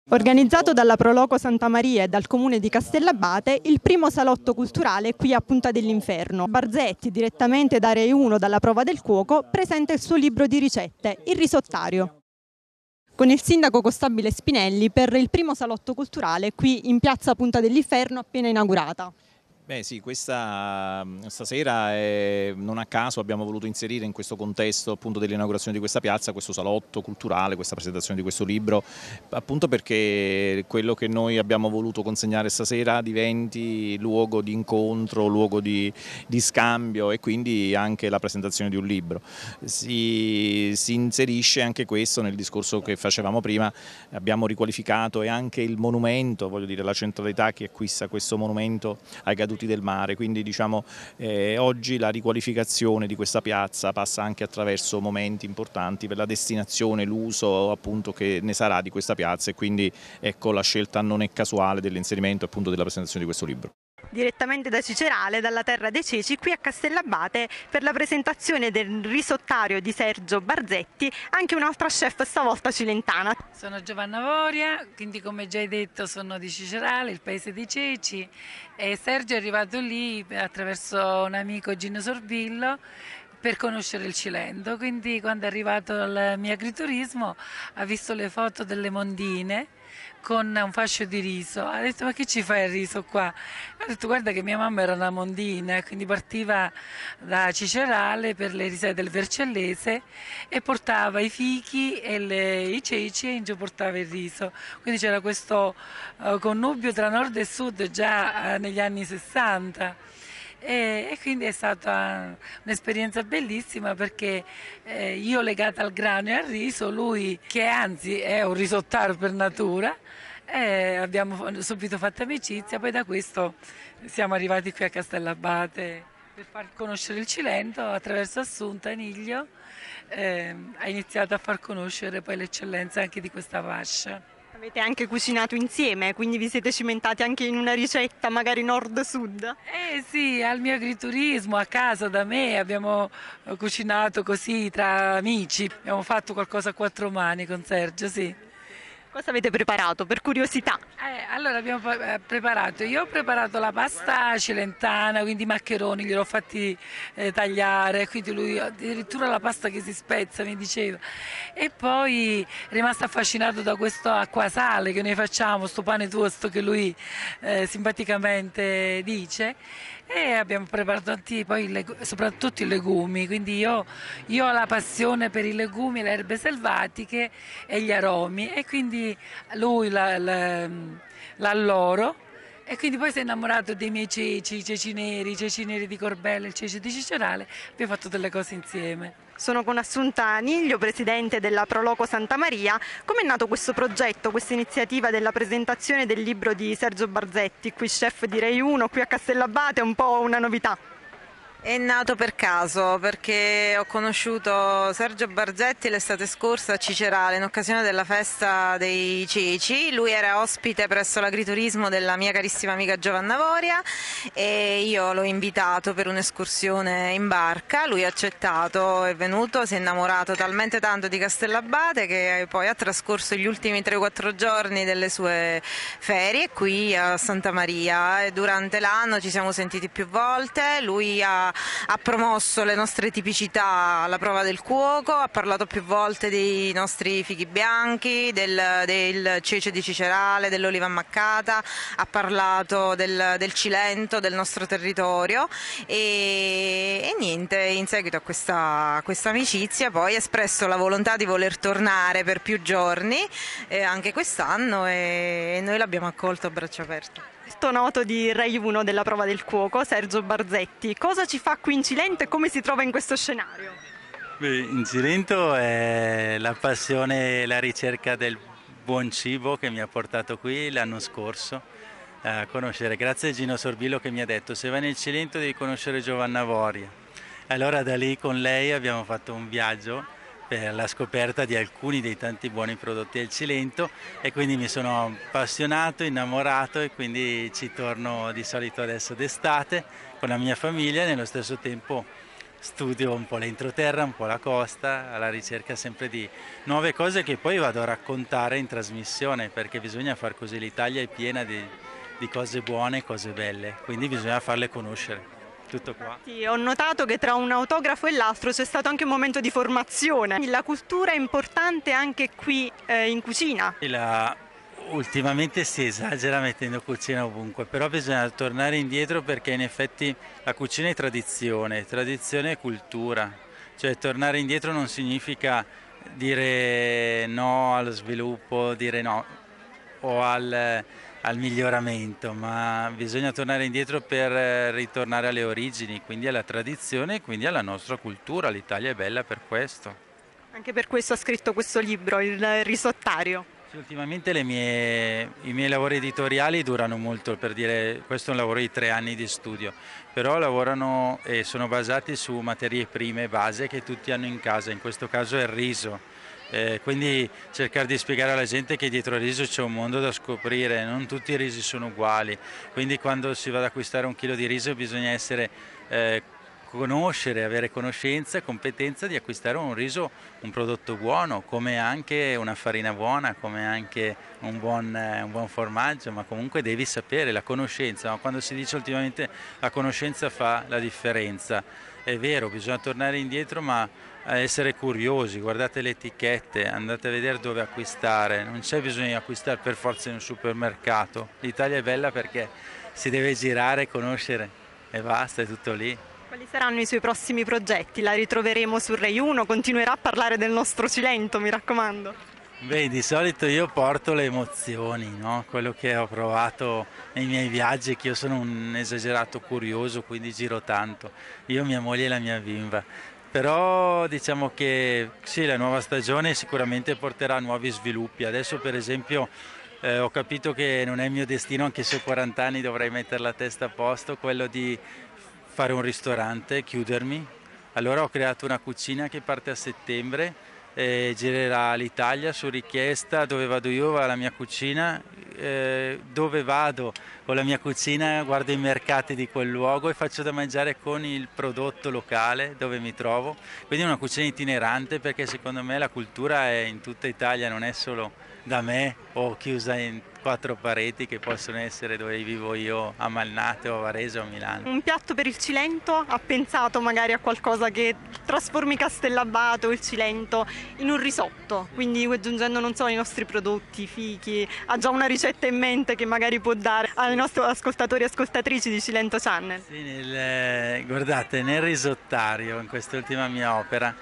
Organizzato dalla Proloco Santa Maria e dal comune di Castellabate, il primo salotto culturale qui a Punta dell'Inferno. Barzetti, direttamente da Rai 1 dalla Prova del Cuoco, presenta il suo libro di ricette, Il risottario. Con il sindaco Costabile Spinelli per il primo salotto culturale qui in piazza Punta dell'Inferno appena inaugurata. Beh sì, stasera non a caso abbiamo voluto inserire in questo contesto appunto dell'inaugurazione di questa piazza, questo salotto culturale, questa presentazione di questo libro, appunto perché quello che noi abbiamo voluto consegnare stasera diventi luogo di incontro, luogo di scambio e quindi anche la presentazione di un libro. Si inserisce anche questo nel discorso che facevamo prima, abbiamo riqualificato e anche il monumento, voglio dire la centralità che acquista questo monumento ai caduti del mare, quindi diciamo oggi la riqualificazione di questa piazza passa anche attraverso momenti importanti per la destinazione, l'uso appunto che ne sarà di questa piazza e quindi ecco la scelta non è casuale dell'inserimento appunto della presentazione di questo libro. Direttamente da Cicerale, dalla terra dei ceci, qui a Castellabate per la presentazione del risottario di Sergio Barzetti, anche un'altra chef stavolta cilentana. Sono Giovanna Voria, quindi come già hai detto sono di Cicerale, il paese dei ceci, e Sergio è arrivato lì attraverso un amico, Gino Sorbillo, per conoscere il Cilento. Quindi quando è arrivato al mio agriturismo ha visto le foto delle mondine con un fascio di riso, ha detto ma che ci fai il riso qua? Ha detto guarda che mia mamma era una mondina, quindi partiva da Cicerale per le risate del Vercellese e portava i fichi e i ceci e in giù portava il riso, quindi c'era questo connubio tra nord e sud già negli anni 60. E quindi è stata un'esperienza bellissima perché io legata al grano e al riso, lui che anzi è un risottaro per natura, abbiamo subito fatto amicizia, poi da questo siamo arrivati qui a Castellabate per far conoscere il Cilento attraverso Assunta Eniglio, ha iniziato a far conoscere poi l'eccellenza anche di questa fascia. Avete anche cucinato insieme, quindi vi siete cimentati anche in una ricetta magari nord-sud? Eh sì, al mio agriturismo, a casa da me, abbiamo cucinato così tra amici, abbiamo fatto qualcosa a quattro mani con Sergio, sì. Cosa avete preparato per curiosità? Allora abbiamo preparato, io ho preparato la pasta cilentana, quindi i maccheroni gliel'ho fatti tagliare, quindi lui addirittura la pasta che si spezza mi diceva. E poi è rimasto affascinato da questo acquasale che noi facciamo, sto pane tosto che lui simpaticamente dice. E abbiamo preparato tanti, poi soprattutto i legumi, quindi io ho la passione per i legumi, le erbe selvatiche e gli aromi e quindi lui l'alloro e quindi poi si è innamorato dei miei ceci, i ceci neri di Corbella, il ceci di Cicerale, abbiamo fatto delle cose insieme. Sono con Assunta Niglio, presidente della Proloco Santa Maria. Come è nato questo progetto, questa iniziativa della presentazione del libro di Sergio Barzetti, qui chef di Rai 1, qui a Castellabate, è un po' una novità? È nato per caso perché ho conosciuto Sergio Barzetti l'estate scorsa a Cicerale in occasione della festa dei ceci. Lui era ospite presso l'agriturismo della mia carissima amica Giovanna Voria e io l'ho invitato per un'escursione in barca. Lui ha accettato, è venuto, si è innamorato talmente tanto di Castellabate che poi ha trascorso gli ultimi 3-4 giorni delle sue ferie qui a Santa Maria e durante l'anno ci siamo sentiti più volte. Lui ha promosso le nostre tipicità alla Prova del Cuoco, ha parlato più volte dei nostri fichi bianchi, del cece di Cicerale, dell'oliva ammaccata, ha parlato del Cilento, del nostro territorio e niente, in seguito a questa amicizia poi ha espresso la volontà di voler tornare per più giorni anche quest'anno e noi l'abbiamo accolto a braccia aperte. Questo noto di Rai 1 della Prova del Cuoco, Sergio Barzetti, cosa ci fa qui in Cilento e come si trova in questo scenario? Beh, in Cilento è la passione e la ricerca del buon cibo che mi ha portato qui l'anno scorso a conoscere, grazie a Gino Sorbillo che mi ha detto se vai nel Cilento devi conoscere Giovanna Voria. Allora da lì con lei abbiamo fatto un viaggio per la scoperta di alcuni dei tanti buoni prodotti del Cilento e quindi mi sono appassionato, innamorato e quindi ci torno di solito adesso d'estate con la mia famiglia e nello stesso tempo studio un po' l'entroterra, un po' la costa, alla ricerca sempre di nuove cose che poi vado a raccontare in trasmissione, perché bisogna far così, l'Italia è piena di cose buone, cose belle, quindi bisogna farle conoscere. Tutto qua. Sì, ho notato che tra un autografo e l'altro c'è stato anche un momento di formazione. La cultura è importante anche qui in cucina. Ultimamente si esagera mettendo cucina ovunque, però bisogna tornare indietro perché in effetti la cucina è tradizione è cultura, cioè tornare indietro non significa dire no allo sviluppo, dire no o al miglioramento, ma bisogna tornare indietro per ritornare alle origini, quindi alla tradizione e quindi alla nostra cultura. L'Italia è bella per questo. Anche per questo ha scritto questo libro, Il risottario. Ultimamente i miei lavori editoriali durano molto, per dire, questo è un lavoro di 3 anni di studio, però lavorano e sono basati su materie prime base che tutti hanno in casa, in questo caso è il riso. Quindi cercare di spiegare alla gente che dietro al riso c'è un mondo da scoprire, non tutti i risi sono uguali, quindi quando si va ad acquistare 1 chilo di riso bisogna conoscere, avere conoscenza e competenza di acquistare un riso, un prodotto buono, come anche una farina buona, come anche un buon formaggio, ma comunque devi sapere la conoscenza, no? Quando si dice ultimamente la conoscenza fa la differenza, è vero, bisogna tornare indietro ma essere curiosi, guardate le etichette, andate a vedere dove acquistare, non c'è bisogno di acquistare per forza in un supermercato, l'Italia è bella perché si deve girare, conoscere e basta, è tutto lì. Quali saranno i suoi prossimi progetti? La ritroveremo su Rai 1? Continuerà a parlare del nostro Cilento, mi raccomando? Beh, di solito io porto le emozioni, no? Quello che ho provato nei miei viaggi, che io sono un esagerato curioso, quindi giro tanto, io, mia moglie e la mia bimba. Però diciamo che sì, la nuova stagione sicuramente porterà nuovi sviluppi. Adesso per esempio ho capito che non è il mio destino, anche se ho 40 anni dovrei mettere la testa a posto, quello di fare un ristorante, chiudermi. Allora ho creato una cucina che parte a settembre, girerà l'Italia su richiesta, dove vado io va la mia cucina, dove vado con la mia cucina guardo i mercati di quel luogo e faccio da mangiare con il prodotto locale dove mi trovo, quindi è una cucina itinerante perché secondo me la cultura è in tutta Italia, non è solo da me o chiusa in 4 pareti che possono essere dove vivo io a Malnate o a Varese o a Milano. Un piatto per il Cilento? Ha pensato magari a qualcosa che trasformi Castellabbate o il Cilento in un risotto, quindi aggiungendo non so i nostri prodotti, fichi, ha già una ricetta in mente che magari può dare ai nostri ascoltatori e ascoltatrici di Cilento Channel? Sì, guardate, nel risottario, in quest'ultima mia opera,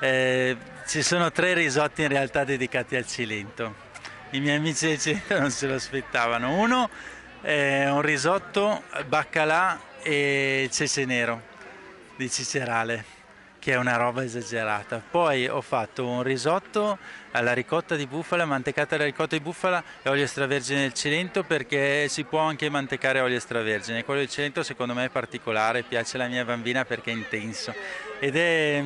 ci sono 3 risotti in realtà dedicati al Cilento. I miei amici del Cilento non se lo aspettavano. Uno è un risotto baccalà e cece nero di Cicerale, che è una roba esagerata. Poi ho fatto un risotto alla ricotta di bufala, mantecata alla ricotta di bufala e olio extravergine del Cilento, perché si può anche mantecare olio extravergine. Quello del Cilento secondo me è particolare, piace alla mia bambina perché è intenso. Ed è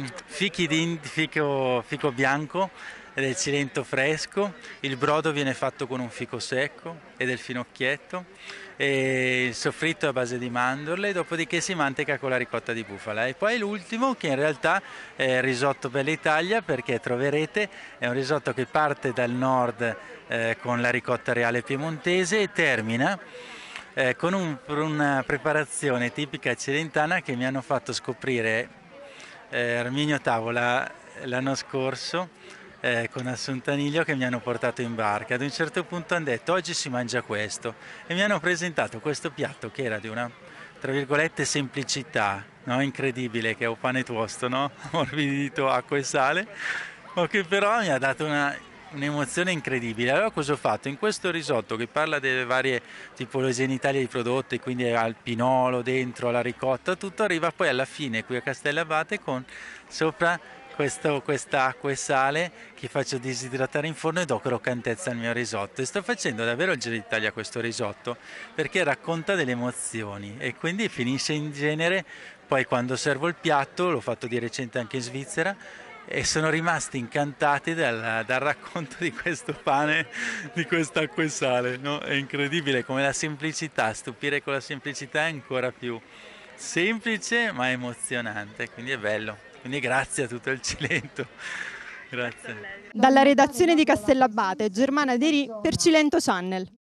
fico bianco del Cilento fresco, il brodo viene fatto con un fico secco e del finocchietto, e il soffritto è a base di mandorle, dopodiché si manteca con la ricotta di bufala. E poi l'ultimo, che in realtà è il risotto per l'Italia, perché troverete è un risotto che parte dal nord con la ricotta reale piemontese e termina con una preparazione tipica cilentana che mi hanno fatto scoprire Arminio Tavola l'anno scorso con Assunta Niglio, che mi hanno portato in barca. Ad un certo punto hanno detto oggi si mangia questo e mi hanno presentato questo piatto che era di una, tra virgolette, semplicità, no? Incredibile, che è un pane tosto, no? Morbidito, acqua e sale, ma che però mi ha dato un'emozione incredibile. Allora cosa ho fatto? In questo risotto che parla delle varie tipologie in Italia di prodotti, quindi al pinolo dentro, alla ricotta, tutto arriva poi alla fine qui a Castellabbate con sopra questa acqua e sale che faccio disidratare in forno e do croccantezza al mio risotto. E sto facendo davvero il giro d'Italia questo risotto perché racconta delle emozioni e quindi finisce in genere. Poi quando servo il piatto, l'ho fatto di recente anche in Svizzera, e sono rimasti incantati dal racconto di questo pane, di quest'acqua e sale, no? È incredibile come la semplicità, stupire con la semplicità è ancora più semplice ma emozionante, quindi è bello. Quindi grazie a tutto il Cilento. Grazie. Dalla redazione di Castellabate, Germana Derì per Cilento Channel.